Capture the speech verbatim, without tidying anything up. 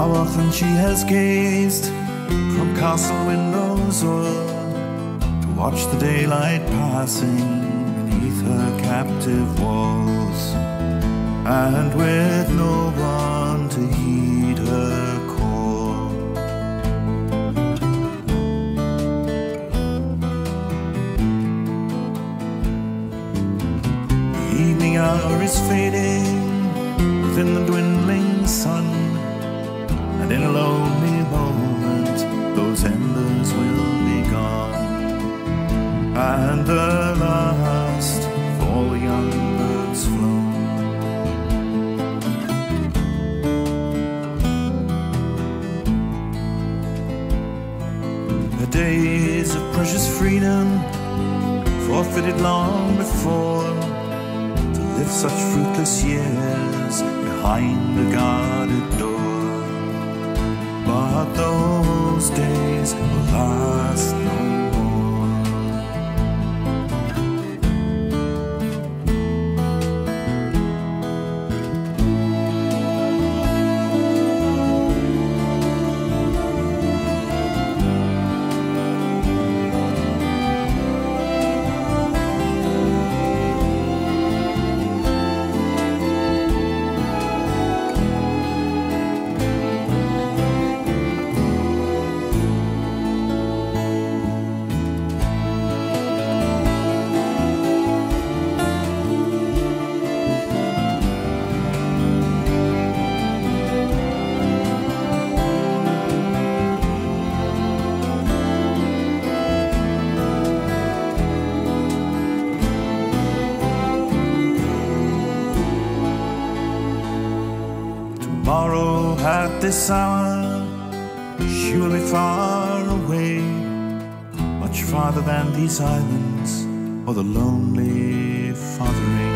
How often she has gazed from castle windows o'er to watch the daylight passing beneath her captive walls, and with no one to heed her call. The evening hour is fading within the dwindling sun, and in a lonely moment those embers will be gone, and the last of all the young birds flown. The days of precious freedom forfeited long before, to live such fruitless years behind a guarded door. But those days will last no more. Tomorrow at this hour she will be far away, much farther than these islands or the lonely fathering.